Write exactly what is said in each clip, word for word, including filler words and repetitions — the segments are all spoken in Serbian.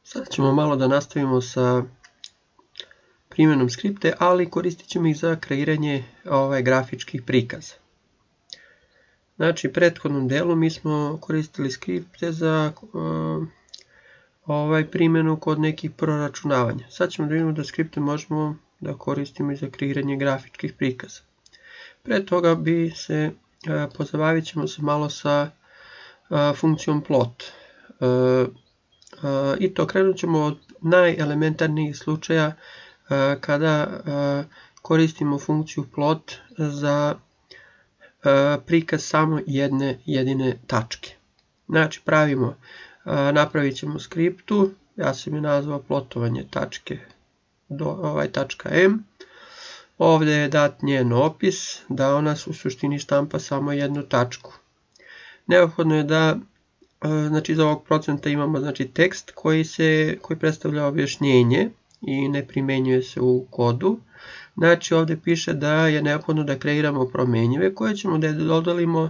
Sad ćemo malo da nastavimo sa primjenom skripte, ali koristit ćemo ih za kreiranje ovaj, grafičkih prikaza. Znači, u prethodnom delu mi smo koristili skripte za uh, ovaj, primjenu kod nekih proračunavanja. Sad ćemo da vidimo da skripte možemo da koristimo i za kreiranje grafičkih prikaza. Pre toga bi se, uh, pozabavit ćemo se malo sa uh, funkcijom plot. Uh, uh, I to krenut ćemo od najelementarnijih slučaja uh, kada uh, koristimo funkciju plot za prikaz samo jedne jedine tačke. Znači pravimo, napravit ćemo skriptu, ja sam je nazvao plotovanje tačke, do, ovaj tačka M. Ovdje je dat njen opis, da ona u suštini štampa samo jednu tačku. Neophodno je da, znači iz ovog procenta imamo znači tekst koji, se, koji predstavlja objašnjenje i ne primenjuje se u kodu. Znači ovdje piše da je neophodno da kreiramo promenjive koje ćemo da dodelimo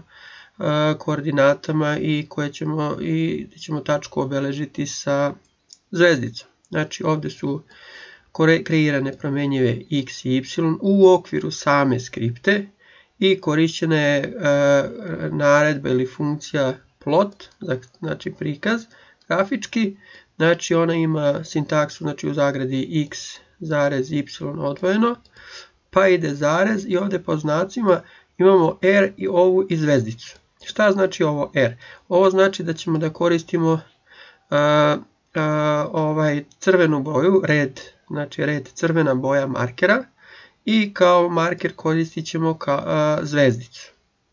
koordinatama i koje ćemo, i ćemo tačku obeležiti sa zvezdicom. Znači ovdje su kreirane promenjive x i y u okviru same skripte i korišćena je naredba ili funkcija plot, znači prikaz grafički. Znači ona ima sintaksu, znači u zagradi x zarez y odvojeno, pa ide zarez i ovdje po znacima imamo r i ovu i zvezdicu. Šta znači ovo r? Ovo znači da ćemo da koristimo a, a, ovaj crvenu boju, red, znači red crvena boja markera i kao marker koristit ćemo ka, a, zvezdicu.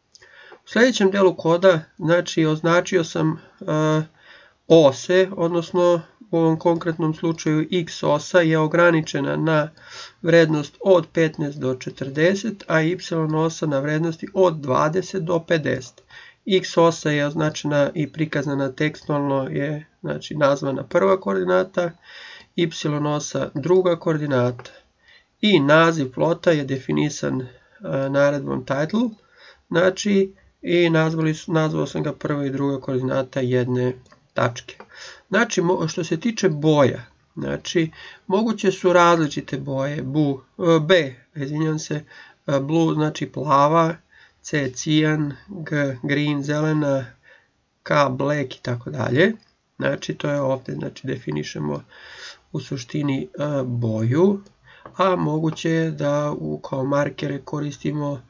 U sljedećem delu koda znači označio sam a, ose, odnosno u ovom konkretnom slučaju x osa je ograničena na vrednost od petnaest do četrdeset, a y osa na vrednosti od dvadeset do pedeset. X osa je označena i prikazana tekstualno, je znači nazvana prva koordinata, y osa druga koordinata i naziv plota je definisan uh, naredbom title, znači i nazvali, nazvao sam ga prva i druga koordinata jedne tačke. Znači, što se tiče boja, znači, moguće su različite boje, bu, B, izvinjam se, blue znači plava, C cijan, G green zelena, K black i tako dalje. Znači, to je ovdje, znači, definišemo u suštini boju, a moguće je da u kao markere koristimo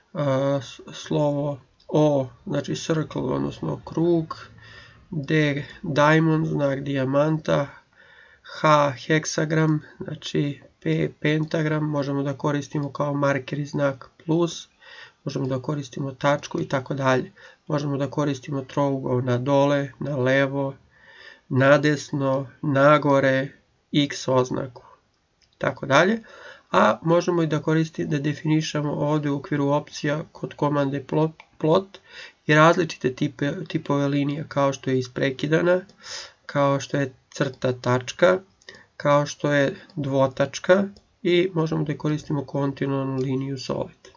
slovo O, znači circle, odnosno krug, D diamond, znak dijamanta, H heksagram, znači P pentagram, možemo da koristimo kao marker i znak plus, možemo da koristimo tačku i tako dalje. Možemo da koristimo trougao na dole, na levo, na desno, nagore, x oznaku, tako dalje. A možemo i da koristimo, da definišemo ovdje u okviru opcija kod komande plot, plot i različite tipe, tipove linija kao što je isprekidana, kao što je crta tačka, kao što je dvotačka i možemo da koristimo kontinualnu liniju solid.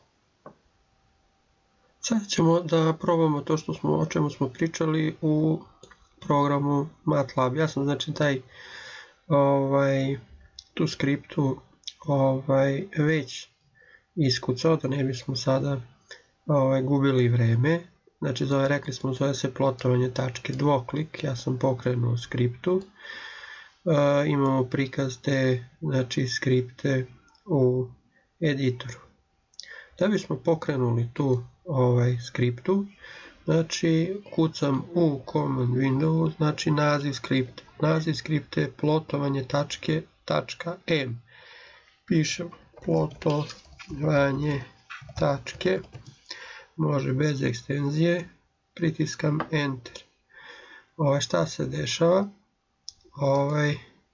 Sad ćemo da probamo to što smo, o čemu smo pričali u programu MATLAB. Ja sam znači taj ovaj, tu skriptu ovaj, već iskucao, da ne bismo sada ovaj, gubili vreme. Znači, zove, rekli smo, zove se plotovanje tačke dvoklik, ja sam pokrenuo skriptu. E, imamo prikaz te znači, skripte u editoru. Da bismo pokrenuli tu ovaj, skriptu, znači kucam u command window, znači naziv skripte. Naziv skripte je plotovanje tačke tačka M. Pišem plotovanje tačke, može bez ekstenzije, pritiskam enter. Ovaj, šta se dešava? Ovaj, e,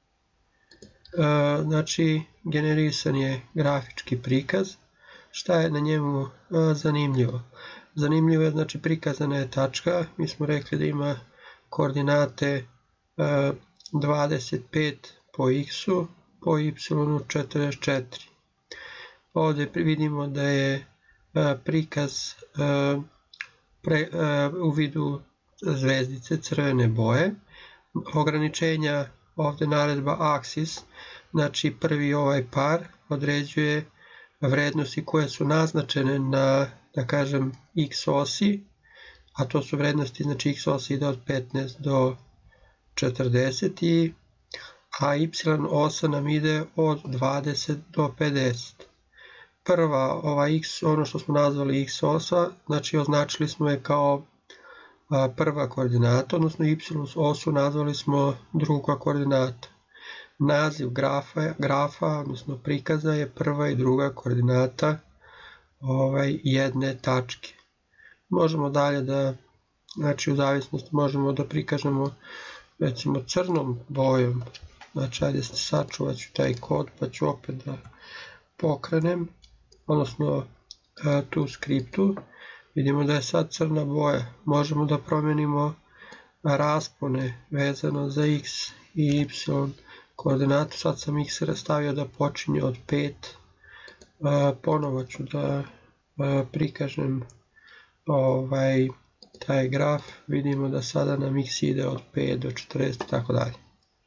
znači generisan je grafički prikaz. Šta je na njemu e, zanimljivo? Zanimljivo je, znači prikazana je tačka, mi smo rekli da ima koordinate e, dvadeset pet po x-u, po y četrdeset četiri. Ovdje vidimo da je e, prikaz e, pre, e, u vidu zvezdice crvene boje. Ograničenja ovdje naredba axis, znači prvi ovaj par određuje vrednosti koje su naznačene na, da kažem, x osi, a to su vrednosti, znači x osi ide od petnaest do četrdeset, i, a y osa nam ide od dvadeset do pedeset. Prva, ova x, ono što smo nazvali x osa, znači označili smo je kao a, prva koordinata, odnosno y osu nazvali smo druga koordinata. Naziv grafa, grafa odnosno prikaza je prva i druga koordinata ovaj, jedne tačke. Možemo dalje da, znači u zavisnosti možemo da prikažemo recimo crnom bojom, znači ajde sačuvat ću taj kod pa ću opet da pokrenem, odnosno tu skriptu, vidimo da je sad crna boja. Možemo da promenimo raspone vezano za x i y koordinatu, sad sam x stavio da počinje od pet, ponovo ću da prikažem ovaj, taj graf, vidimo da sada nam x ide od pet do četrdeset i tako dalje.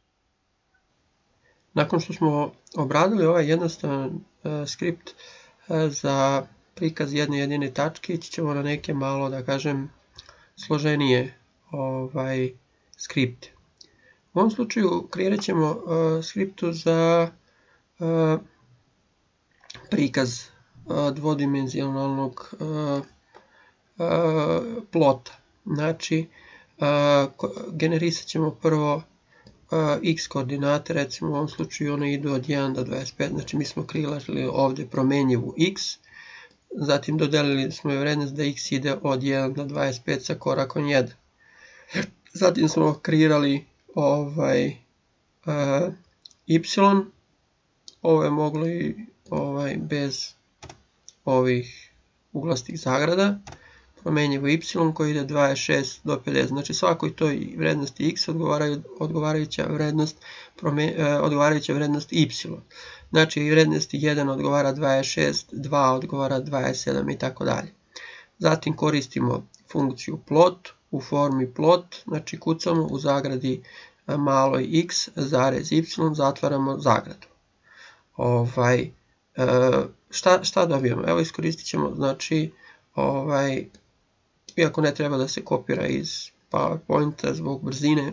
Nakon što smo obradili ovaj jednostavan skript za prikaz jedne jedine tačke, ići ćemo na neke malo, da kažem, složenije ovaj, skripte. U ovom slučaju kreirat ćemo uh, skriptu za uh, prikaz uh, dvodimenzionalnog uh, uh, plota. Znači, uh, generisat ćemo prvo uh, x koordinate, recimo u ovom slučaju one idu od jedan do dvadeset pet, znači mi smo kreirali ovdje promenjivu x, zatim dodelili smo je vrednost da x ide od jedan do dvadeset pet sa korakom jedan. Zatim smo kreirali ovaj uh, y, ovo je moglo i ovaj, bez ovih uglastih zagrada, promenjivo y koji ide dvadeset šest do pedeset, znači svakoj toj vrednosti x odgovarajuća vrednost, promen, uh, odgovarajuća vrednost y, znači vrednosti jedan odgovara dvadeset šest, dva odgovara dvadeset sedam i tako dalje. Zatim koristimo funkciju plot u formi plot, znači kucamo u zagradi maloj x zarez y, zatvaramo zagradu. Ovaj, šta, šta dobijemo? Evo iskoristit ćemo, znači, ovaj, iako ne treba da se kopira iz PowerPointa zbog brzine,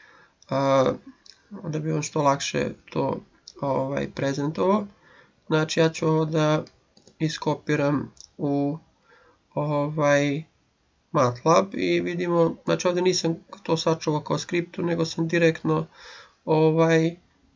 da bi on što lakše to ovaj, prezentovao. Znači ja ću ovo da iskopiram u ovaj, MATLAB i vidimo, znači ovdje nisam to sačuvao kao skriptu, nego sam direktno ovaj,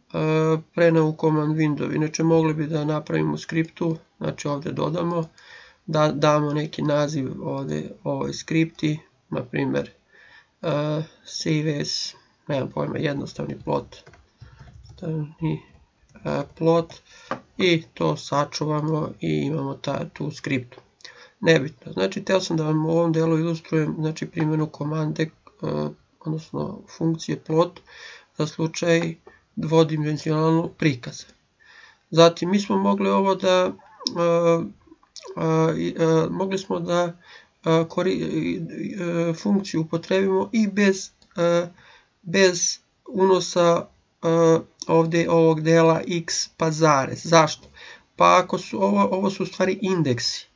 preneo u command window. Inače mogli bi da napravimo skriptu, znači ovdje dodamo, da damo neki naziv ovdje ovoj skripti, na primjer uh, save as, nemam pojma, jednostavni plot, jednostavni uh, plot, i to sačuvamo i imamo ta, tu skriptu. Nebitno. Znači, teo sam da vam u ovom delu ilustrujem, znači, primjenu komande, uh, odnosno funkcije plot za slučaj dvodimenzionalnog prikaza. Zatim, mi smo mogli ovo da, uh, uh, uh, mogli smo da uh, kori, uh, funkciju upotrebimo i bez, uh, bez unosa uh, ovdje ovog dela x pa zarez. Zašto? Pa ako su, ovo, ovo su u stvari indeksi.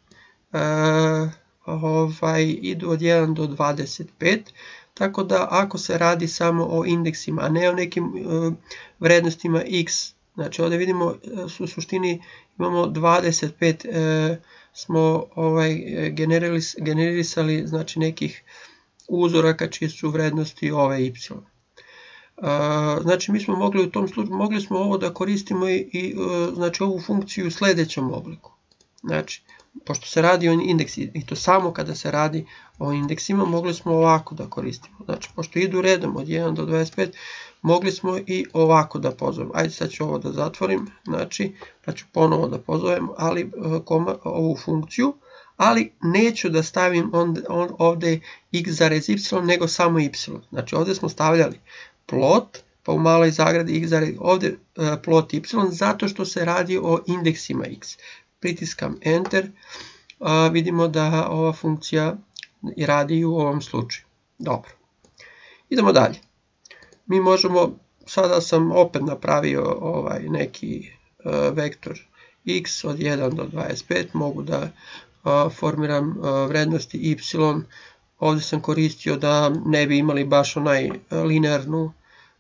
Uh, ovaj, idu od jedan do dvadeset pet, tako da ako se radi samo o indeksima, a ne o nekim uh, vrednostima x, znači ovdje vidimo u suštini imamo dvadeset pet, uh, smo ovaj, generis, generisali znači nekih uzoraka čije su vrednosti ove y. Uh, znači mi smo mogli u tom slučaju, mogli smo ovo da koristimo i, i uh, znači ovu funkciju u sljedećem obliku. Znači, pošto se radi o indeksi, i to samo kada se radi o indeksima, mogli smo ovako da koristimo. Znači, pošto idu redom od jedan do dvadeset pet, mogli smo i ovako da pozovemo. Ajde, sad ću ovo da zatvorim, znači, pa ću ponovo da pozovem ali, koma, ovu funkciju, ali neću da stavim on, on, ovdje x zarez y, nego samo y. Znači, ovdje smo stavljali plot, pa u maloj zagradi x zarez, ovdje uh, plot y, zato što se radi o indeksima x. Pritiskam enter, a, vidimo da ova funkcija radi u ovom slučaju. Dobro. Idemo dalje. Mi možemo sada sam opet napravio ovaj neki vektor x od jedan do dvadeset pet, mogu da formiram vrednosti y. Ovdje sam koristio da ne bi imali baš onaj linearnu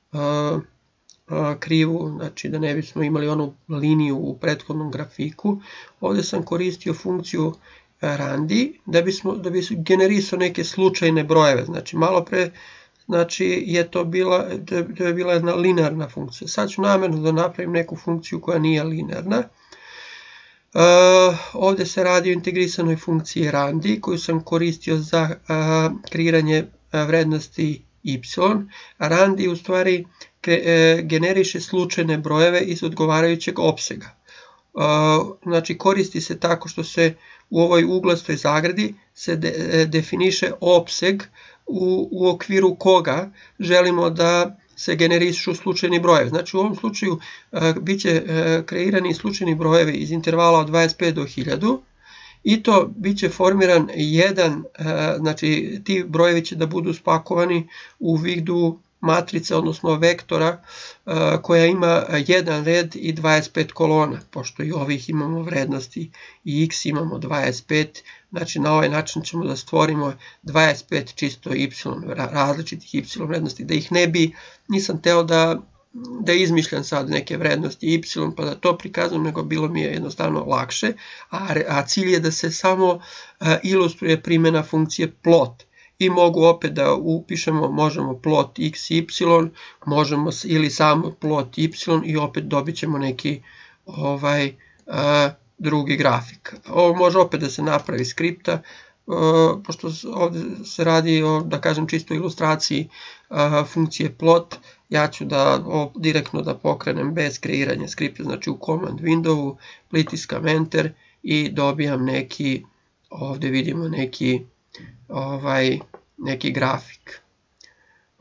krivu, znači da ne bismo imali onu liniju u prethodnom grafiku. Ovdje sam koristio funkciju randi da bismo da bi generisao neke slučajne brojeve. Znači malo pre znači je to bila, to je bila jedna linearna funkcija. Sad ću namjerno da napravim neku funkciju koja nije linearna. Uh, ovdje se radi o integrisanoj funkciji randi koju sam koristio za uh, kreiranje uh, vrednosti y. Randi u stvari kre, uh, generiše slučajne brojeve iz odgovarajućeg opsega. Uh, znači koristi se tako što se u ovoj uglastoj zagradi se de, definiše opseg u, u okviru koga želimo da se generišu slučajni brojevi. Znači u ovom slučaju uh, bit će uh, kreirani slučajni brojevi iz intervala od dvadeset pet do hiljadu i to bit će formiran jedan, uh, znači ti brojevi će da budu spakovani u vidu matrice, odnosno vektora uh, koja ima jedan red i dvadeset pet kolona, pošto i ovih imamo vrednosti i x imamo dvadeset pet, znači na ovaj način ćemo da stvorimo dvadeset pet čisto y, različitih y vrednosti, da ih ne bi, nisam teo da, da izmišljam sad neke vrednosti y pa da to prikazujem, nego bilo mi je jednostavno lakše, a, a cilj je da se samo uh, ilustruje primjena funkcije plot. I mogu opet da upišemo, možemo plot x, y, možemo ili samo plot y i opet dobit ćemo neki ovaj, uh, drugi grafik. Ovo može opet da se napravi skripta, uh, pošto ovdje se radi o, da kažem, čisto ilustraciji uh, funkcije plot. Ja ću da o, direktno da pokrenem bez kreiranja skripta, znači u command windowu, pritiskam enter i dobijam neki, ovdje vidimo neki ovaj neki grafik. Uh,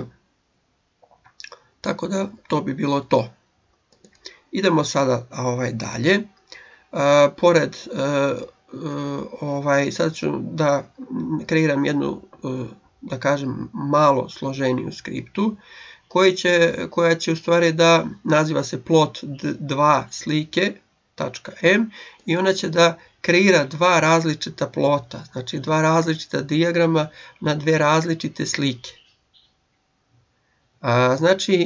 tako da to bi bilo to. Idemo sada ovaj dalje. Uh, pored uh, uh, ovaj sad ću da kreiram jednu uh, da kažem malo složeniju skriptu koji će, koja će u stvari da naziva se plot dva slike.m i ona će da kreira dva različita plota, znači dva različita dijagrama na dve različite slike. A, znači,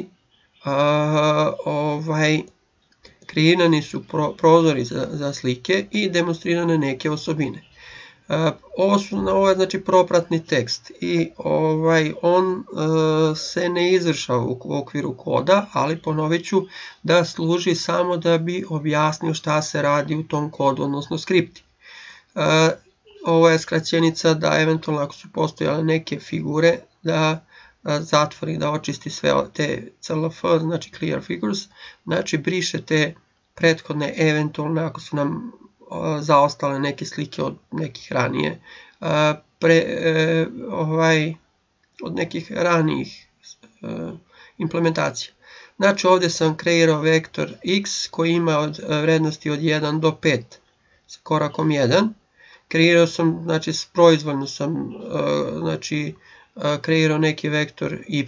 a, ovaj, kreirani su pro, prozori za, za slike i demonstrirane neke osobine. A, ovo su ovo je znači propratni tekst i ovaj, on a, se ne izvršava u, u okviru koda, ali ponovit ću da služi samo da bi objasnio šta se radi u tom kodu, odnosno skripti. Uh, ovo je skraćenica da eventualno ako su postojale neke figure da uh, zatvori, da očisti sve te C L F, znači clear figures, znači briše te prethodne eventualne ako su nam uh, zaostale neke slike od nekih ranije uh, pre, uh, ovaj, od nekih ranijih uh, implementacija. Znači ovdje sam kreirao vektor x koji ima od, uh, vrednosti od jedan do pet sa korakom jedan. Kreirao sam, znači proizvoljno sam uh, znači, uh, kreirao neki vektor y,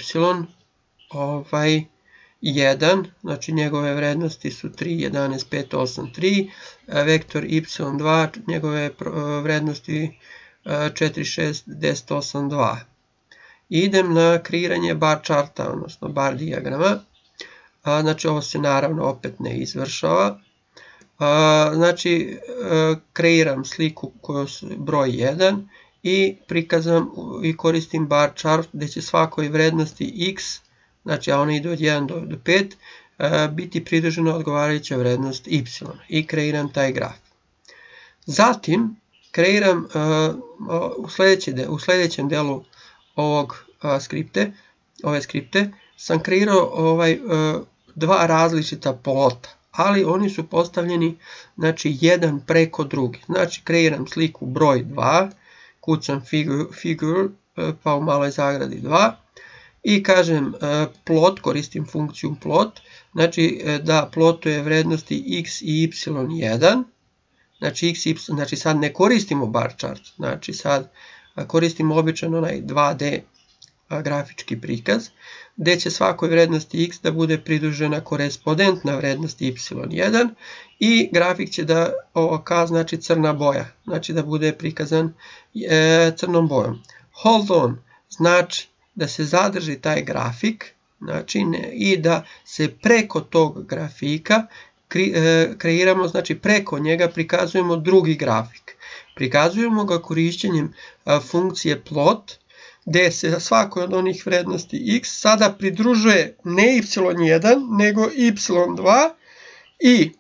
ovaj, jedan, znači njegove vrednosti su tri, jedanaest, pet, osam, tri, uh, vektor y dva, njegove uh, vrednosti uh, četiri, šest, deset, osam, dva. I idem na kreiranje bar charta, odnosno bar dijagrama, uh, znači ovo se naravno opet ne izvršava. Uh, znači uh, kreiram sliku koju su broj jedan i prikazam i koristim bar chart gdje će svakoj vrednosti x, znači a one idu od jedan do pet, uh, biti pridružena odgovarajuća vrednost y i kreiram taj graf. Zatim kreiram uh, u, sljedeći de, u sljedećem delu ovog uh, skripte, ove skripte sam kreirao ovaj, uh, dva različita plota. Ali oni su postavljeni znači jedan preko drugi. Znači kreiram sliku broj dva, kucam figure, figure pa u maloj zagradi dva i kažem plot, koristim funkciju plot, znači da plotuje vrednosti x i y jedan, znači x, y, znači sad ne koristimo bar chart, znači sad koristimo običan onaj dva D grafički prikaz, gdje će svakoj vrednosti x da bude pridružena korespondentna vrednost y jedan i grafik će da ovo k znači crna boja, znači da bude prikazan e, crnom bojom. Hold on znači da se zadrži taj grafik, znači ne, i da se preko tog grafika kre, e, kreiramo, znači preko njega prikazujemo drugi grafik. Prikazujemo ga korišćenjem a, funkcije plot, gdje se za svakoj od onih vrednosti x sada pridružuje ne y jedan nego y dva i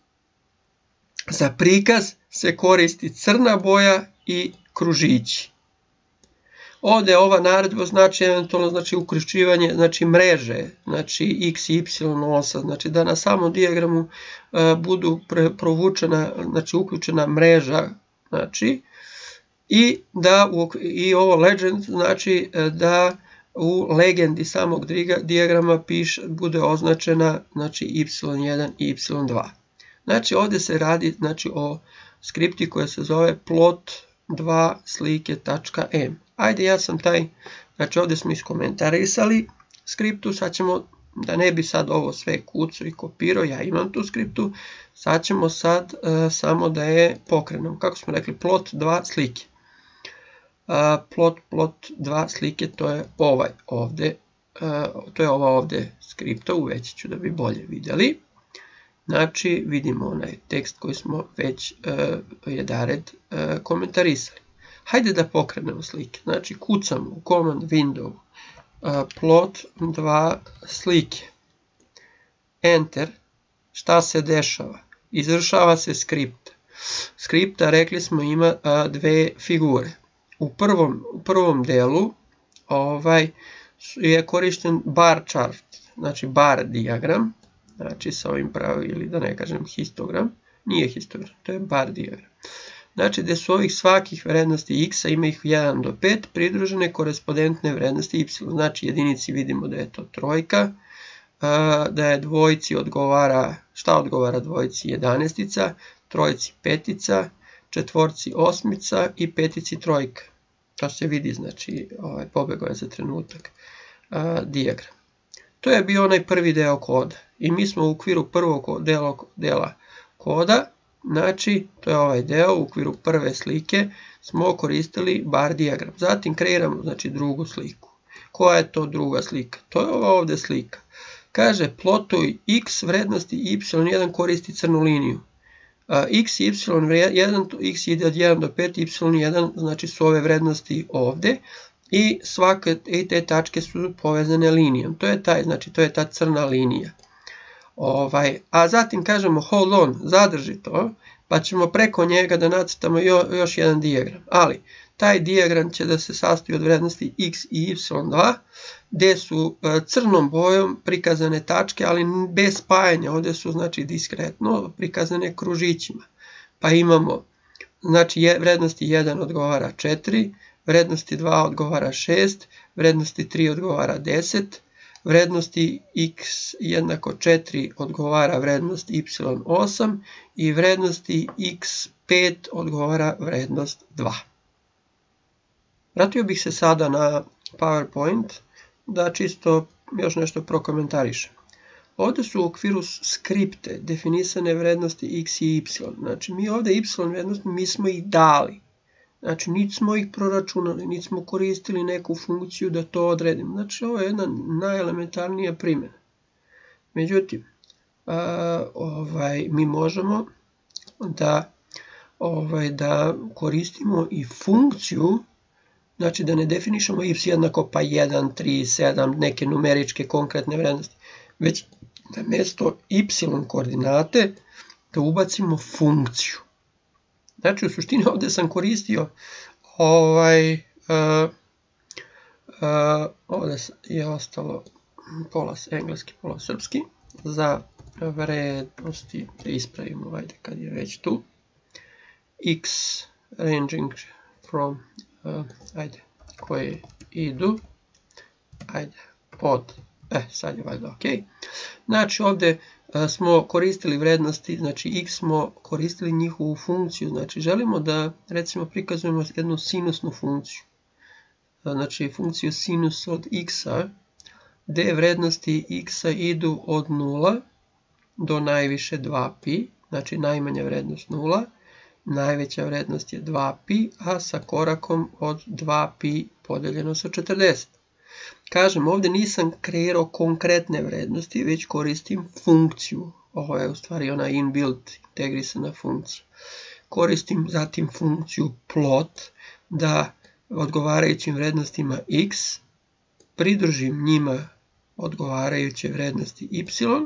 za prikaz se koristi crna boja i kružići. Ovdje ova naredba znači eventualno znači uključivanje znači mreže, znači x i y osa, znači da na samom dijagramu uh, budu pre, provučena, znači uključena mreža, znači i da u, i ovo legend znači da u legendi samog dijagrama piše bude označena znači y jedan i y dva. Znači ovdje se radi znači o skripti koja se zove plot dva slike.m. Ajde, ja sam taj, znači ovdje smo iskomentarisali skriptu, sad ćemo, da ne bi sad ovo sve kucao i kopirao, ja imam tu skriptu, sad ćemo sad uh, samo da je pokrenemo. Kako smo rekli, plot dva slike. Uh, plot, plot dva slike, to je ovaj ovdje, uh, to je ova ovdje skripta, uveći ću da bi bolje vidjeli. Znači vidimo onaj tekst koji smo već uh, jedared uh, komentarisali. Hajde da pokrenemo slike. Znači kucamo u command window uh, plot dva slike. Enter. Šta se dešava? Izvršava se skript. Skripta, rekli smo, ima uh, dve figure. U prvom, u prvom delu ovaj, je korišten bar chart, znači bar dijagram, znači sa ovim pravim, ili da ne kažem histogram, nije histogram, to je bar dijagram. Znači gdje su ovih svakih vrednosti x, ima ih jedan do pet, pridružene korespondentne vrednosti y. Znači jedinici vidimo da je to trojka, da je dvojici odgovara, šta odgovara dvojici jedanestica, trojici petica, četvorci osmica i petici trojka. To se vidi, znači ovaj, pobegao je za trenutak a, dijagram. To je bio onaj prvi deo koda i mi smo u okviru prvog dela, dela koda, znači to je ovaj deo, u okviru prve slike smo koristili bar dijagram. Zatim kreiramo znači drugu sliku. Koja je to druga slika? To je ova ovdje slika. Kaže plotuj x vrednosti y jedan koristi crnu liniju. X i y jedan, x ide od jedan do pet, y jedan znači su ove vrednosti ovdje i svake i te tačke su povezane linijom. To je taj, znači to je ta crna linija. Ovaj, a zatim kažemo hold on, zadrži to, pa ćemo preko njega da nacrtamo jo, još jedan dijagram. Ali taj dijagram će da se sastoji od vrednosti x i y dva, gdje su crnom bojom prikazane tačke, ali bez spajanja. Ovdje su znači diskretno prikazane kružićima. Pa imamo, znači vrednosti jedan odgovara četiri, vrednosti dva odgovara šest, vrednosti tri odgovara deset, vrednosti x jednako četiri odgovara vrednost y osam i vrednosti x pet odgovara vrednost dva. Vratio bih se sada na PowerPoint da čisto još nešto prokomentarišem. Ovdje su u okviru skripte definisane vrednosti x i y. Znači mi ovdje y vrednosti mi smo ih dali. Znači niti smo ih proračunali, niti smo koristili neku funkciju da to odredimo. Znači ovo je jedna najelementarnija primjena. Međutim, a, ovaj, mi možemo da, ovaj, da koristimo i funkciju, znači da ne definišemo y jednako pa jedan, tri, sedam, neke numeričke konkretne vrednosti, već da mjesto y koordinate da ubacimo funkciju. Znači u suštini ovdje sam koristio ovaj, uh, uh, ovdje je ostalo pola engleski, pola srpski, za vrednosti, da ispravimo, ajde kad je već tu, x ranging from, uh, ajde, koje idu, ajde, od, e, sad je valjda ok. Znači ovdje uh, smo koristili vrednosti, znači x smo koristili njihovu funkciju, znači želimo da recimo prikazujemo jednu sinusnu funkciju. znači funkciju sinus od x-a, gdje vrednosti x-a idu od nula do najviše dva pi, znači najmanja vrednost nula, najveća vrednost je dva pi, a sa korakom od dva pi podeljeno sa četrdeset. Kažem, ovdje nisam kreirao konkretne vrednosti, već koristim funkciju. Ovo je u stvari ona inbuilt integrisana funkcija. Koristim zatim funkciju plot da odgovarajućim vrednostima x pridružim njima odgovarajuće vrednosti y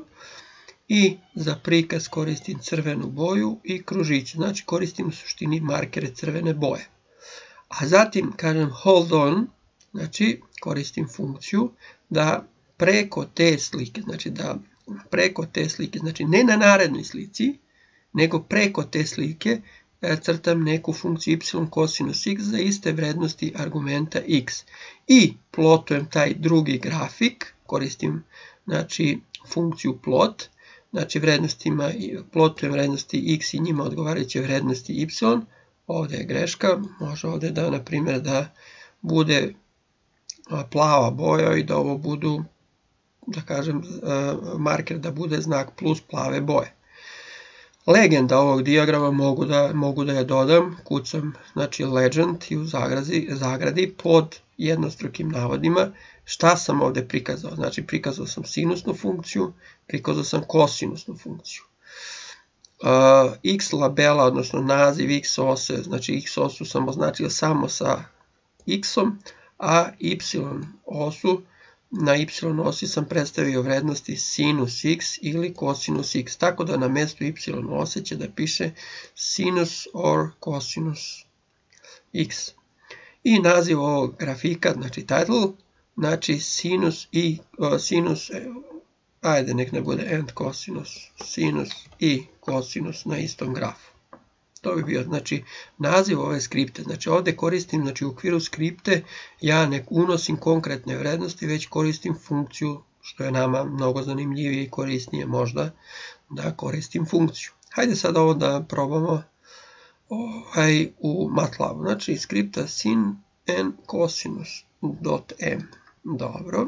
i za prikaz koristim crvenu boju i kružiće. Znači koristim u suštini markere crvene boje. A zatim kažem hold on, znači koristim funkciju da preko te slike, znači da preko te slike, znači ne na narednoj slici, nego preko te slike crtam neku funkciju y kosinus x za iste vrednosti argumenta x. I plotujem taj drugi grafik, koristim znači funkciju plot, znači vrednostima, plotujem vrednosti x i njima odgovarajuće vrednosti y. Ovdje je greška, može ovdje da, na primjer, da bude plava boja i da ovo budu, da kažem, marker da bude znak plus plave boje. Legenda ovog dijagrama mogu da, mogu da je dodam, kucam znači legend i u zagradi, zagradi pod jednostrukim navodima šta sam ovdje prikazao. Znači prikazao sam sinusnu funkciju, prikazao sam kosinusnu funkciju. Uh, x labela, odnosno naziv x ose, znači x osu sam označio samo sa x-om, a y osu, na y osi sam predstavio vrednosti sinus x ili kosinus x, tako da na mjestu y ose će da piše sinus or cosinus x. I naziv ovog grafika, znači title, znači sinus i uh, sinus, ajde nek ne bude and cosinus, sinus i cosinus na istom grafu. To bi bio znači naziv ove skripte. Znači ovdje koristim, znači u okviru skripte ja ne unosim konkretne vrednosti, već koristim funkciju, što je nama mnogo zanimljivije i korisnije možda, da koristim funkciju. Hajde sad ovo da probamo ovaj, u MATLAB. Znači skripta sin n cosinus.m. Dobro.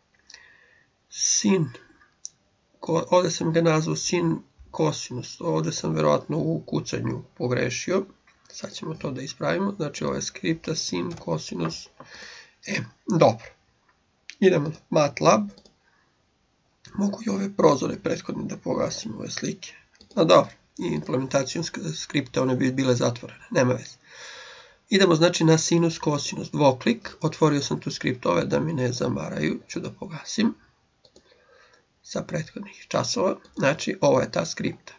Sin, ovdje sam ga nazvao sin cosinus, ovdje sam vjerojatno u kucanju pogrešio, sad ćemo to da ispravimo, znači ovo je skripta sin cosinus m. Dobro, idemo na MATLAB, mogu i ove prozore prethodne da pogasim, ove slike, a dobro, i implementacijom skripta one bi bile zatvorene, nema veze. Idemo znači na sinus cosinus, dvoklik, otvorio sam tu skript ove da mi ne zamaraju, ću da pogasim sa prethodnih časova, znači ovo je ta skripta.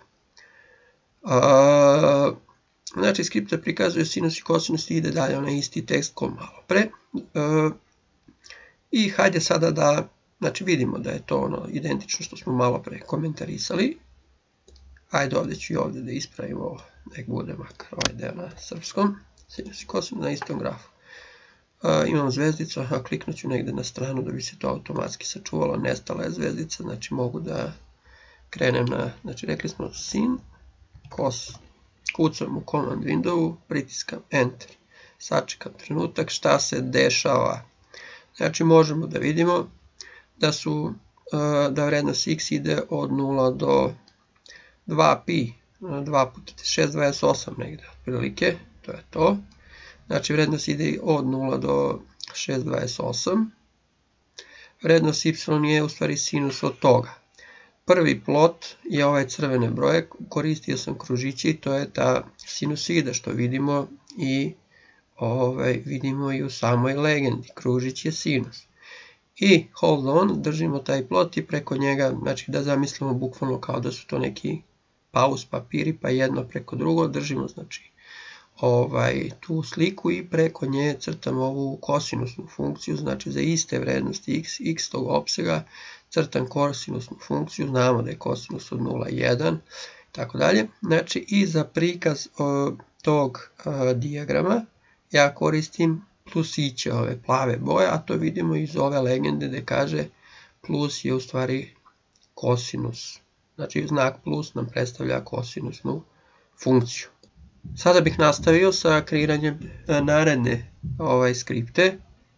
Uh, znači skripta prikazuje sinus i kosinus i ide dalje onaj isti tekst ko malo pre. Uh, I hajde sada da, znači vidimo da je to ono identično što smo malo pre komentarisali. Hajde ovdje ću i ovdje da ispravimo ovo, nek bude makar ovaj deo na srpskom, sinus i kosinus na istom grafu. Uh, imam zvezdicu, aha, kliknut ću negdje na stranu da bi se to automatski sačuvalo, nestala je zvezdica, znači mogu da krenem na, znači rekli smo sin, cos, kucam u command windowu, pritiskam enter, sačekam trenutak šta se dešava. Znači možemo da vidimo da su, uh, da vrednost x ide od nula do dva pi, dva puta šest, dvadeset osam negdje, otprilike, to je to. Znači vrednost ide od nula do šest, dvadeset osam. Vrednost y je u stvari sinus od toga. Prvi plot je ovaj crvene broje, koristio sam kružići i to je ta sinusida što vidimo i ovaj, vidimo i u samoj legendi. Kružić je sinus. I hold on, držimo taj plot i preko njega, znači da zamislimo bukvalno kao da su to neki pauz papiri pa jedno preko drugo, držimo znači ovaj, tu sliku i preko nje crtam ovu kosinusnu funkciju, znači za iste vrednosti x, x tog opsega crtam kosinusnu funkciju, znamo da je kosinus od nula, jedan, tako dalje. Znači i za prikaz o, tog o, dijagrama ja koristim plusiće, ove plave boje, a to vidimo iz ove legende gdje kaže plus je u stvari kosinus. Znači znak plus nam predstavlja kosinusnu funkciju. Sada bih nastavio sa kreiranjem naredne ovaj, skripte.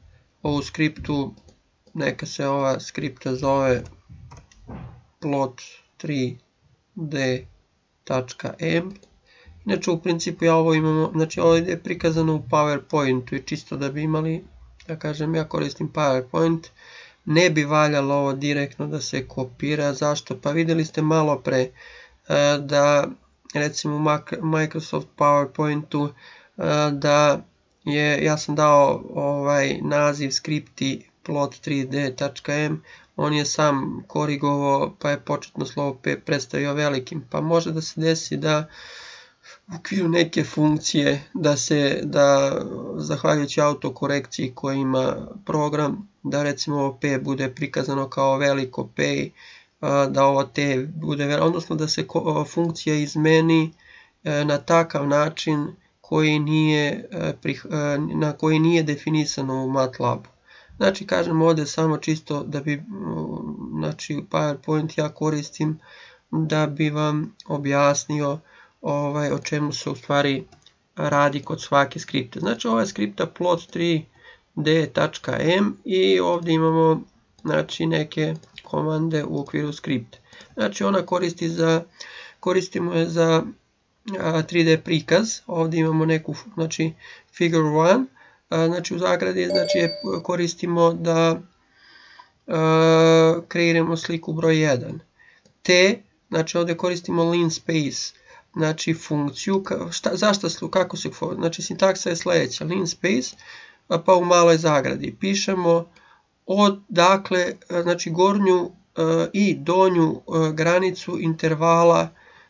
ovu skriptu, neka se ova skripta zove plot tri d tačka em. Inače u principu ja ovo imamo, znači ovo je prikazano u PowerPointu i čisto da bi imali, da kažem, ja koristim PowerPoint, ne bi valjalo ovo direktno da se kopira. Zašto? Pa vidjeli ste malo pre da recimo u Microsoft PowerPointu da je, ja sam dao ovaj naziv skripti plot tri d tačka em, on je sam korigovao pa je početno slovo P predstavio velikim, pa može da se desi da u okviru neke funkcije da se, da zahvaljujući autokorekciji koju ima program, da recimo ovo P bude prikazano kao veliko P, da ovo T bude veliko, odnosno da se funkcija izmeni na takav način koji nije, na koji nije definisano u MATLABu. Znači kažem ovdje samo čisto da bi, znači PowerPoint ja koristim da bi vam objasnio ovaj, o čemu se u stvari radi kod svake skripte. Znači ova je skripta plot tri d tačka em i ovdje imamo znači neke komande u okviru skripte. Znači ona koristi za, koristimo je za tri d prikaz. Ovdje imamo neku, znači figure one, znači u zagradi znači koristimo da kreiramo sliku broj jedan. T, znači ovdje koristimo linspace, znači funkciju, šta, zašto, kako se, znači sintaksa je sljedeća, linspace, pa u maloj zagradi pišemo od, dakle, znači gornju i donju granicu intervala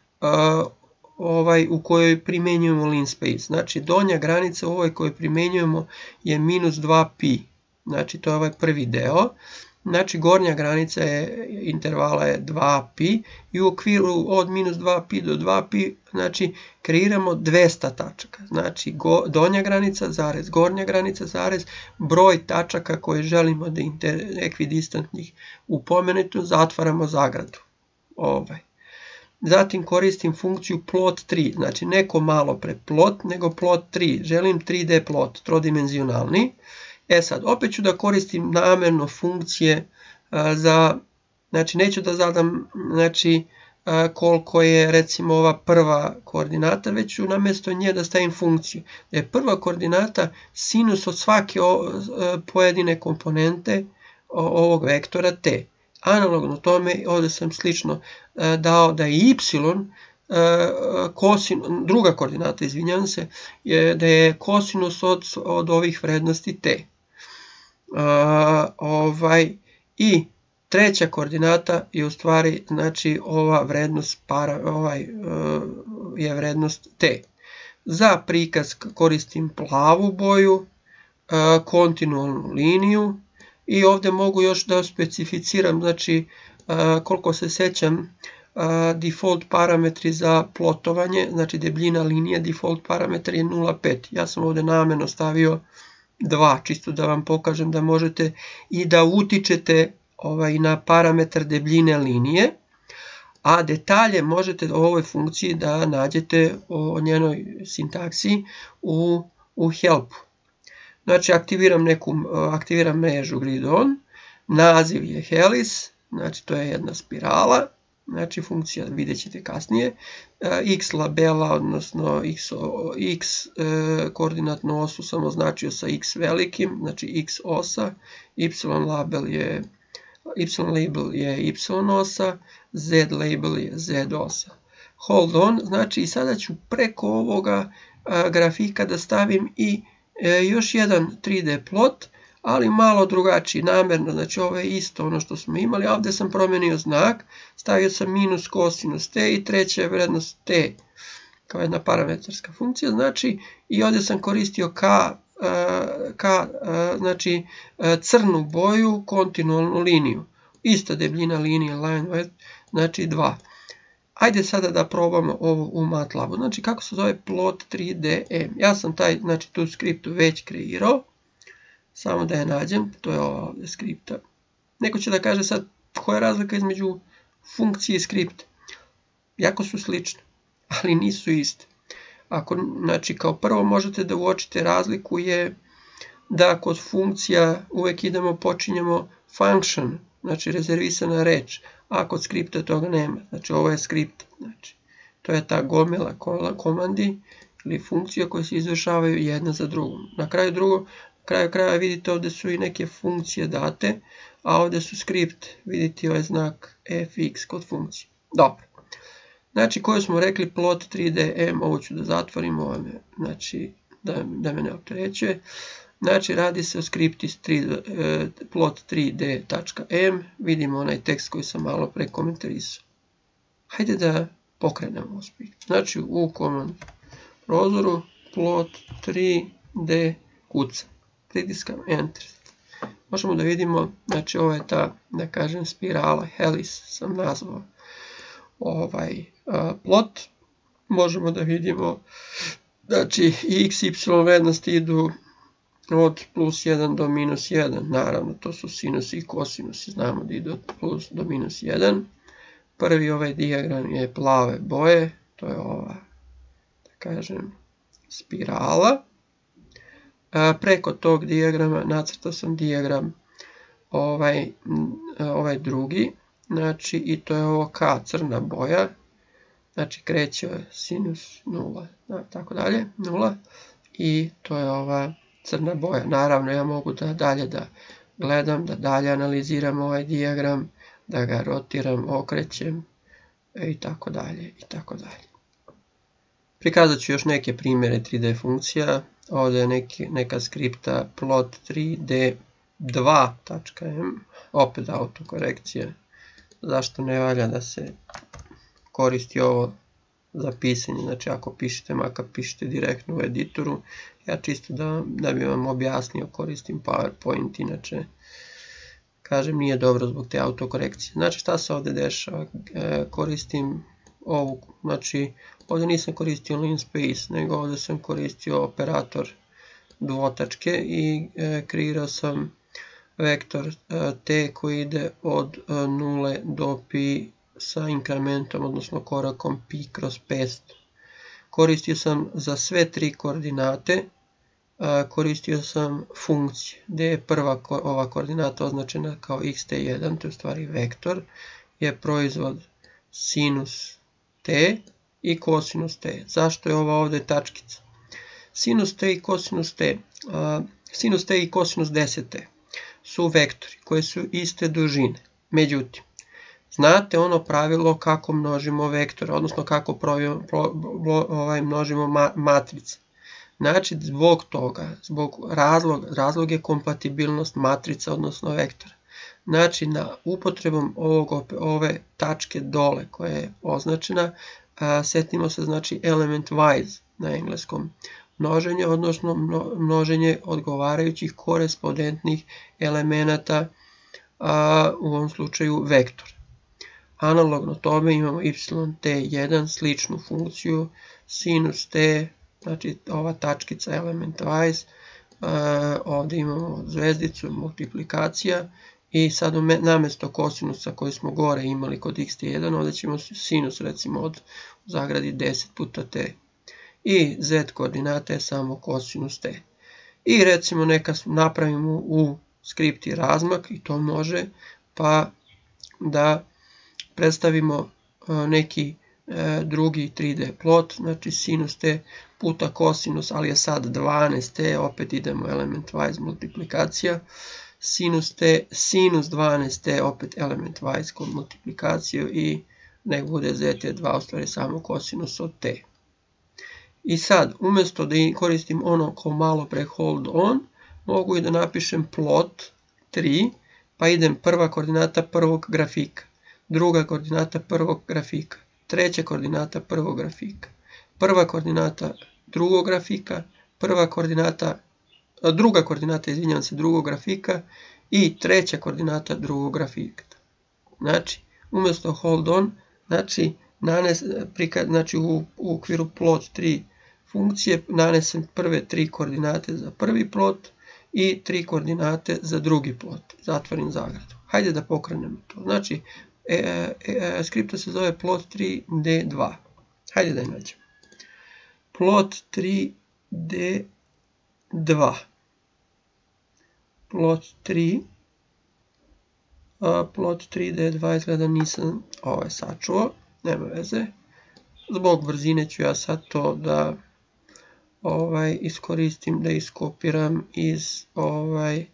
ovaj u kojoj primjenjujemo linspace. Znači donja granica u ovoj kojoj primjenjujemo je minus dva pi, znači to je ovaj prvi deo. Znači gornja granica je, intervala je dva pi i u okviru od minus dva pi do dva pi znači kreiramo dvesta tačaka. Znači go, donja granica, zarez, gornja granica, zarez, broj tačaka koje želimo da ekvidistantnih upomenuto, zatvaramo zagradu. Ovaj. Zatim koristim funkciju plot tri, znači neko malo pre plot, nego plot tri. Želim tri d plot, trodimenzionalni. E sad, opet ću da koristim namjerno funkcije a, za, znači neću da zadam znači, a, koliko je recimo ova prva koordinata, već ću namjesto nje da stavim funkciju. Da je prva koordinata sinus od svake o, a, pojedine komponente o, ovog vektora t. Analogno tome, ovdje sam slično a, dao da je y, a, kosin, druga koordinata, izvinjam se, je da je kosinus od, od ovih vrednosti t. Uh, ovaj, i treća koordinata je u stvari znači ova vrednost para, ovaj, uh, je vrednost t. Za prikaz koristim plavu boju, uh, kontinualnu liniju i ovdje mogu još da specificiram, znači uh, koliko se sećam, uh, default parametri za plotovanje, znači debljina linije, default parametar je nula zarez pet. Ja sam ovdje namjerno stavio dva, čisto da vam pokažem da možete i da utičete ovaj, na parametar debljine linije, a detalje možete o ovoj funkciji da nađete o njenoj sintaksi u, u helpu. Znači aktiviram, neku, aktiviram mrežu grid-on, naziv je helis, znači to je jedna spirala, znači funkcija vidjet ćete kasnije, x labela, odnosno x, x e, koordinatnu osu sam označio sa x velikim, znači x osa, y label je y label je y osa, z label je z osa. Hold on, znači i sada ću preko ovoga a, grafika da stavim i e, još jedan tri d plot, ali malo drugačiji, namjerno, znači ovo je isto ono što smo imali, ovdje sam promijenio znak, stavio sam minus kosinus t i treća je vrednost t kao jedna parametarska funkcija, znači i ovdje sam koristio k, k znači crnu boju, kontinualnu liniju, ista debljina linije, line width, znači dva. Ajde sada da probamo ovo u MATLABu, znači kako se zove plot tri d em, ja sam taj, znači tu skriptu već kreirao, samo da je nađem, to je ova ovdje skripta. Neko će da kaže sad koja je razlika između funkcije i skripte. Jako su slične, ali nisu iste. Ako, znači kao prvo možete da uočite razliku je da kod funkcija uvek idemo, počinjemo function, znači rezervisana reč, a kod skripta toga nema. Znači ovo je skript, znači to je ta gomila komandi ili funkcija koje se izvršavaju jedna za drugom. Na kraju drugo, na kraju kraja vidite ovdje su i neke funkcije date, a ovdje su skript, vidite ovaj znak fx kod funkcije. Dobro. Znači koju smo rekli plot tri D M, ovo ću da zatvorim, ovo me, znači da, da me ne opterećuje. Znači radi se o skripti plot tri D.m, vidimo onaj tekst koji sam malo pre komentarisao. Hajde da pokrenemo uspjeh. Znači u command prozoru plot tri D kuca, pritiskam enter. Možemo da vidimo, znači ovo je ta, da kažem, spirala, helis sam nazvao ovaj a, plot. Možemo da vidimo, znači x, y vrednosti idu od plus jedan do minus jedan, naravno to su sinusi i kosinusi, znamo da ide od plus do minus jedan. Prvi ovaj dijagram je plave boje, to je ova, da kažem, spirala. A, preko tog dijagrama nacrtao sam dijagram ovaj, ovaj drugi, znači i to je ovo K, crna boja, znači kreće sinus nula, tako dalje, nula, i to je ova crna boja. Naravno ja mogu da dalje da gledam, da dalje analiziram ovaj dijagram, da ga rotiram, okrećem i tako dalje i tako dalje. Prikazat ću još neke primjere tri D funkcija. Ovdje je neki, neka skripta plot tri D dva.m, opet autokorekcija. Zašto ne valja da se koristi ovo za pisanje, znači ako pišete, makar pišete direktno u editoru. Ja čisto da, da bi vam objasnio, koristim PowerPoint, inače kažem nije dobro zbog te autokorekcije. Znači šta se ovdje dešava, e, koristim ovu, znači ovdje nisam koristio linspace, nego ovdje sam koristio operator dvotačke i e, kreirao sam vektor e, t koji ide od e, nule do pi sa inkrementom, odnosno korakom pi kroz petsto. Koristio sam za sve tri koordinate, a, koristio sam funkcije, gdje je prva ko, ova koordinata označena kao x t jedan, to je u stvari vektor, je proizvod sinus t i kosinus t. Zašto je ova ovdje tačkica? Sinus t i kosinus t, a, sinus t i kosinus deset t su vektori koji su iste dužine. Međutim, znate ono pravilo kako množimo vektore, odnosno kako provio, pro, blo, ovaj, množimo ma, matrice. Znači, zbog toga, zbog razloga, razlog je kompatibilnost matrica, odnosno vektora. Znači, na upotrebom ovog, ove tačke dole koja je označena, a, setimo se, znači, element wise na engleskom množenje, odnosno množenje odgovarajućih korespondentnih elemenata, a, u ovom slučaju vektor. Analogno tome imamo y t jedan, sličnu funkciju, sinus t, znači ova tačkica element wise, uh, ovdje imamo zvezdicu, multiplikacija, i sad namjesto kosinusa koji smo gore imali kod x t jedan, ovdje ćemo sinus recimo od u zagradi deset puta t. I z koordinata je samo kosinus t. I recimo neka napravimo u skripti razmak, i to može, pa da predstavimo neki drugi tri D plot, znači sinus t puta kosinus, ali je sad dvanaest t, opet idemo element wise multiplikacija, sinus t, sinus dvanaest t, opet element wise kod multiplikaciju, i nek bude z t dva, u stvari samo kosinus od t. I sad, umjesto da koristim ono ko malo pre hold on, mogu i da napišem plot tri, pa idem prva koordinata prvog grafika, druga koordinata prvog grafika, treća koordinata prvog grafika, prva koordinata drugog grafika, prva koordinata, druga koordinata, izvinjavam se, drugog grafika i treća koordinata drugog grafika. Znači, umjesto hold on, znači, nanes, prikaz, znači u, u okviru plot tri funkcije nanesem prve tri koordinate za prvi plot i tri koordinate za drugi plot. Zatvorim zagradu. Hajde da pokrenemo to. Znači, E, e, e, skripta se zove plot tri D dva. Hajde da je nađemo. Plot tri D dva. plot tri, a plot tri d dva izgleda nisam ovaj sačuo, nema veze. Zbog brzine ću ja sad to da ovaj iskoristim, da iskopiram iz ovaj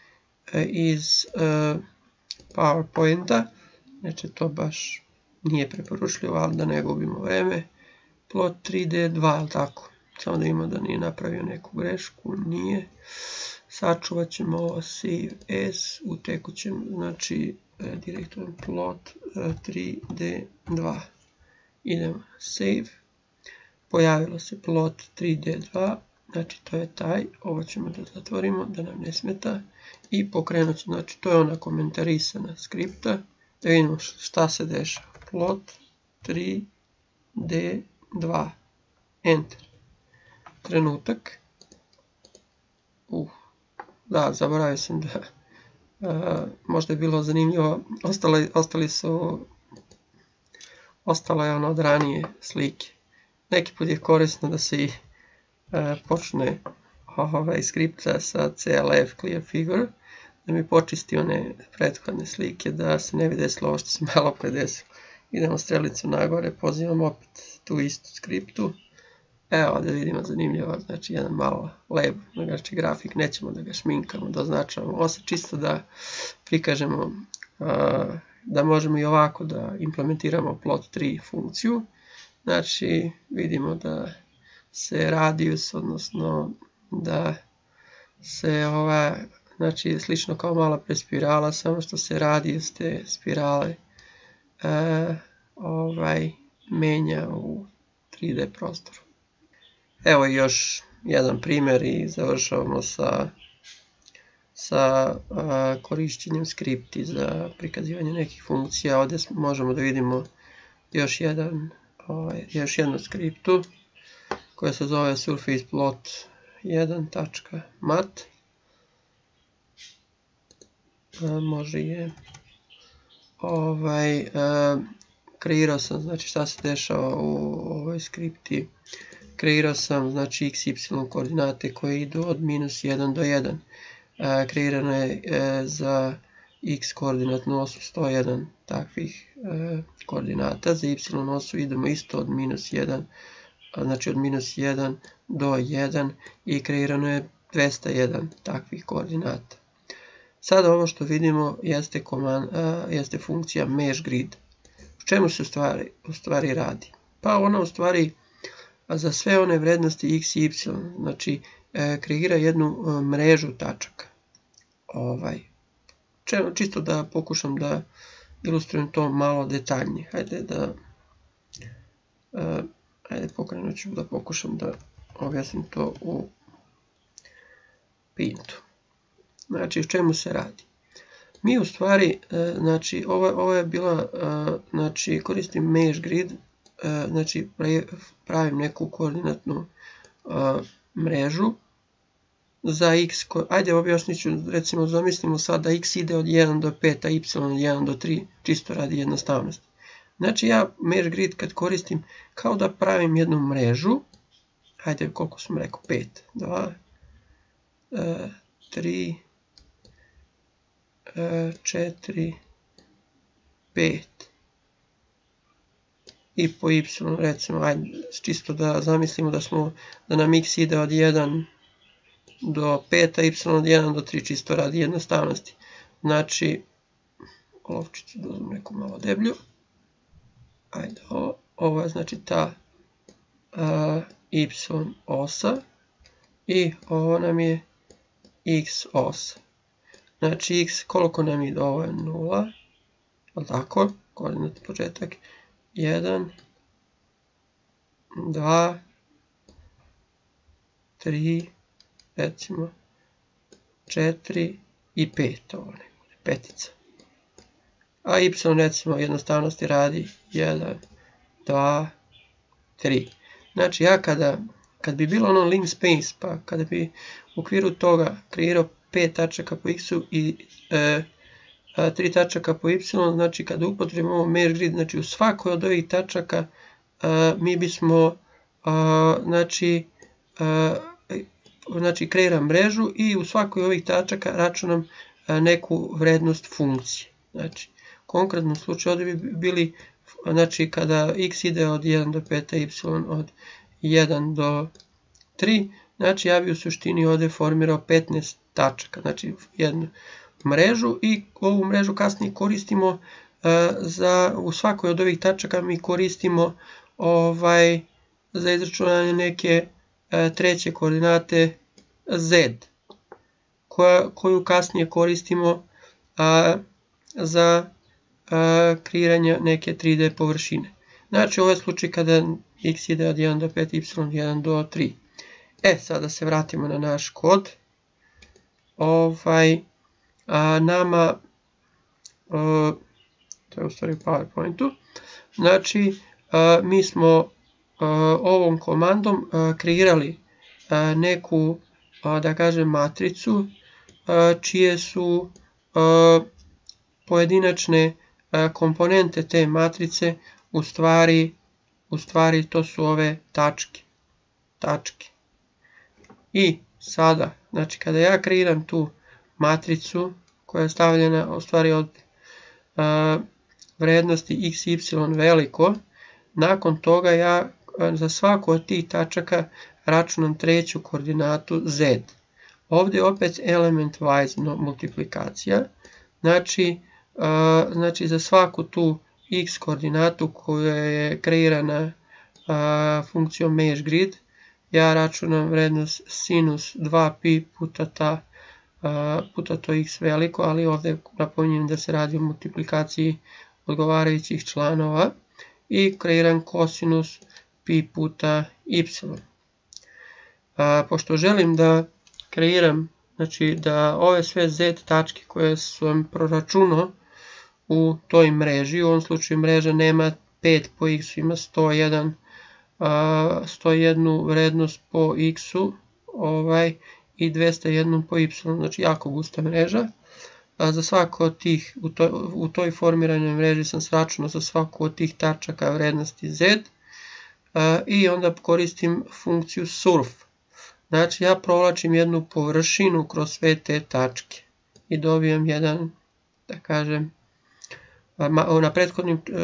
iz uh, PowerPointa, znači to baš nije preporučljivo, ali da ne gubimo vreme. Plot tri d dva, ali tako, samo da ima da nije napravio neku grešku, nije. Sačuvat ćemo ovo save as u tekućem, znači direktorom plot tri d dva. Idemo save, pojavilo se plot tri d dva, znači to je taj, ovo ćemo da zatvorimo da nam ne smeta i pokrenut ćemo, znači to je ona komentarisana skripta, da vidimo šta se dešava. Plot tri d dva, enter, trenutak, uh, da, zaboravio sam da, uh, možda je bilo zanimljivo, ostali, ostali su, ostala je ona od ranije slike. Neki put je korisno da se i uh, počne ovaj skripta sa C L F Clear Figure, da mi počisti one prethodne slike, da se ne bi desilo ovo što se malo pre desilo. Idemo strelicu nagore, pozivam opet tu istu skriptu. Evo da vidimo zanimljivo, znači jedan malo lep, znači grafik, nećemo da ga šminkamo, da označavamo. Ovo se čisto da prikažemo uh, da možemo i ovako da implementiramo plot tri funkciju. Znači vidimo da se radius, odnosno da se ova, znači slično kao mala pre spirala, samo što se radius te spirale uh, ovaj menja u tri d prostoru. Evo još jedan primjer i završavamo sa, sa uh, korišćenjem skripti za prikazivanje nekih funkcija. Ovdje možemo da vidimo još, jedan, ovaj, još jednu skriptu koja se zove surface plot jedan tačka mat. Uh, može je ovaj, uh, kreirao sam, znači šta se dešava u ovoj skripti. Kreirao sam znači x, y koordinate koje idu od minus jedan do jedan. E, kreirano je e, za x koordinatnu osu sto jedan takvih e, koordinata. Za y osu idemo isto od minus jedan, znači od minus jedan do jedan i kreirano je dvesta jedan takvih koordinata. Sada ovo što vidimo jeste, command, a, jeste funkcija mesh grid. O čemu se u stvari, u stvari radi? Pa ona u stvari a za sve one vrednosti x i y, znači e, kreira jednu e, mrežu tačaka. Ovaj, če, čisto da pokušam da ilustrujem to malo detaljnije. Hajde da e, hajde pokrenut ću da pokušam da objasnim to u Paintu. Znači, o čemu se radi? Mi u stvari, e, znači, ovo, ovo je bila, e, znači, koristim mesh grid, znači pravim neku koordinatnu uh, mrežu za x, ajde objasnit ću, recimo zamislimo sad da x ide od jedan do pet, a y od jedan do tri, čisto radi jednostavnosti. Znači ja mesh grid kad koristim kao da pravim jednu mrežu, ajde koliko sam rekao, pet, dva, tri, četiri, pet. I po y, recimo, ajde, čisto da zamislimo da, smo, da nam x ide od jedan do pet, a y od jedan do tri, čisto radi jednostavnosti. Znači, olovčicu da uzmem neku malo deblju. Ajde, ovo, ovo je znači ta a, y osa i ovo nam je x osa. Znači, x koliko nam ide, ovo je nula, ali tako, koordinatni početak, jedan, dva, tri, recimo, četiri i pet, ovo ne bude, petica. A y recimo jednostavnosti radi jedan, dva, tri. Znači ja kada, kad bi bilo ono link space, pa kada bi u okviru toga kreirao pet tačaka po x-u i e, tri tačaka po y, znači kada upotrebimo ovo mesh grid, znači u svakoj od ovih tačaka a, mi bismo a, znači a, znači kreiram mrežu i u svakoj ovih tačaka računam neku vrednost funkcije. Znači, konkretno slučaju ovdje bi bili, znači kada x ide od jedan do pet, a y od jedan do tri, znači ja bi u suštini ovdje formirao petnaest tačaka, znači jednu mrežu i ovu mrežu kasnije koristimo uh, za, u svakoj od ovih tačaka mi koristimo ovaj, za izračunanje neke uh, treće koordinate z, koja, koju kasnije koristimo uh, za uh, kreiranje neke tri D površine. Znači ovo je slučaj kada x ide od jedan do pet, y od jedan do tri. E, sada se vratimo na naš kod. Ovaj, a nama, a, to je u stvari u PowerPointu, znači a, mi smo a, ovom komandom a, kreirali a, neku, a, da kažem, matricu, a, čije su a, pojedinačne a, komponente te matrice, u stvari, u stvari to su ove tačke. tačke. I sada, znači kada ja kreiram tu matricu koja je stavljena u stvari od uh, vrednosti x, y veliko, nakon toga ja uh, za svaku od tih tačaka računam treću koordinatu z. Ovdje opet element wise multiplikacija, znači, uh, znači za svaku tu x koordinatu koja je kreirana uh, funkcijom MeshGrid, ja računam vrednost sinus dva pi puta, ta, uh, puta to x veliko, ali ovdje napominjem da se radi o multiplikaciji odgovarajućih članova i kreiram kosinus pi puta y. Uh, pošto želim da kreiram, znači da ove sve z tačke koje sam proračunao u toj mreži, u ovom slučaju mreža nema pet po x, ima sto jedan, sto jednu vrednost po x-u ovaj, i dvesta jedan po y, znači jako gusta mreža. A za svako od tih, u, to, u toj formiranoj mreži sam sračunao za svaku od tih tačaka vrednosti z a, i onda koristim funkciju surf. Znači ja provlačim jednu površinu kroz sve te tačke i dobijem jedan, da kažem, na prethodnim e,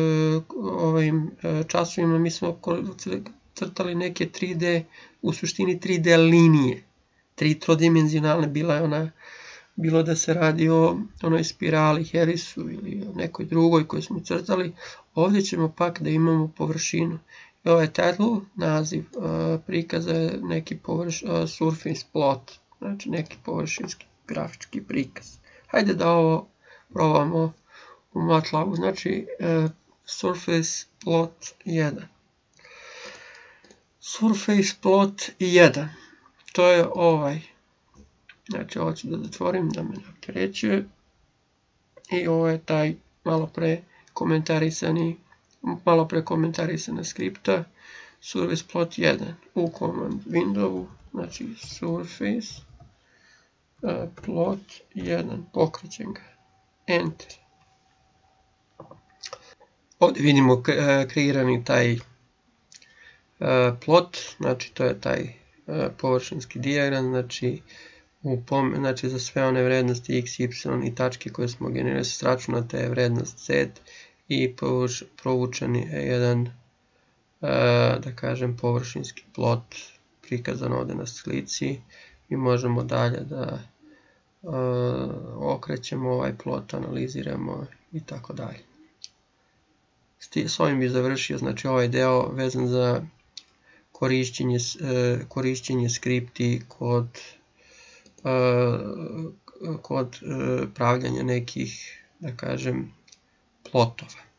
ovim e, časovima mi smo crtali neke tri D, u suštini tri D linije, tri trodimenzionalne, bila je ona, bilo da se radi o onoj spirali Harrisu ili o nekoj drugoj koju smo crtali. Ovdje ćemo pak da imamo površinu. I ovaj title, naziv e, prikaza je neki površ, e, surface plot, znači neki površinski grafički prikaz. Hajde da ovo probamo u MATLABu, znači uh, surface plot jedan. Surface plot jedan, to je ovaj, znači ovo ću da zatvorim da me ne opterećuje, i ovo je taj malo pre komentarisani, malo pre komentarisana skripta, surface plot jedan u command windowu, znači surface uh, plot jedan, pokrećem ga, enter. Ovdje vidimo kreirani taj plot, znači to je taj površinski dijagram, znači, u pom, znači za sve one vrednosti x, y i tačke koje smo generirali sračunata je vrednost z i provučen je jedan, da kažem, površinski plot prikazan ovdje na slici i možemo dalje da okrećemo ovaj plot, analiziramo i tako dalje. S ovim bi završio, znači ovaj deo vezan za korišćenje, korišćenje skripti kod, kod pravljanja nekih, da kažem, plotova.